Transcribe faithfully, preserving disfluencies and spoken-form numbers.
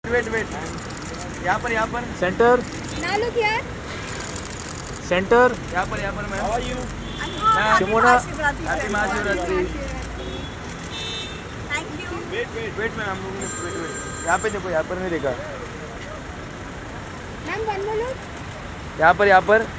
Wait wait यहाँ पर यहाँ पर centre Now look here. Centre यहाँ पर यहाँ पर मैं I'm good. Shimona happy Mahashivratri. Thank you. Wait wait wait ma'am हम लोगों ने वेट वेट यहाँ पे देखो यहाँ पर नहीं देखा Ma'am, one more look. यहाँ पर यहाँ पर